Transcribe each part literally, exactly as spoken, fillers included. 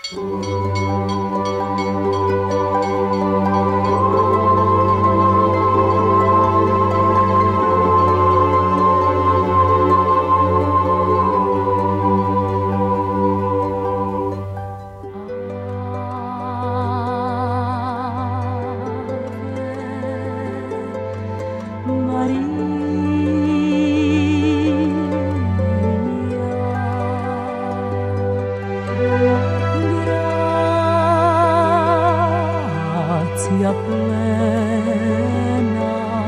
Grazia plena,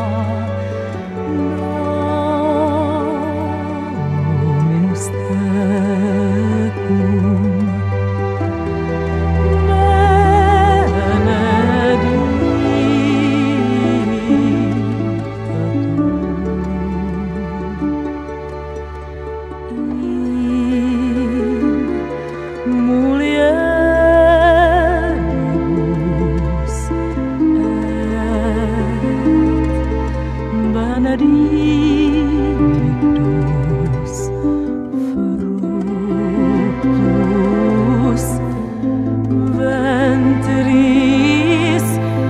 Dominus tecum, benedicta tu in mulieribus benedictus fructus ventris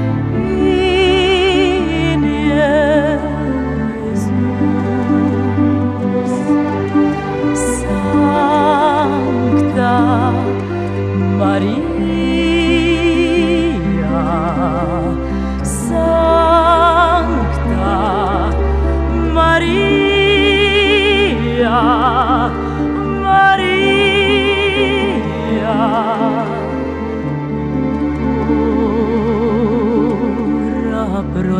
in Iesus. Sancta Maria, Sancta Maria, Maria, ora pro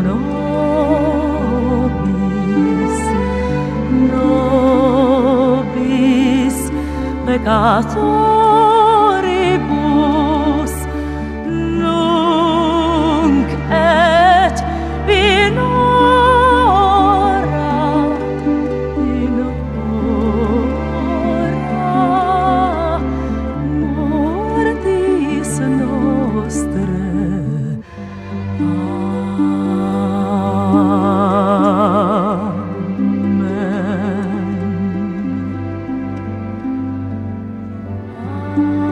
nobis, nobis peccatoribus, nunc et in hora, in hora mortis nostrae. Amen.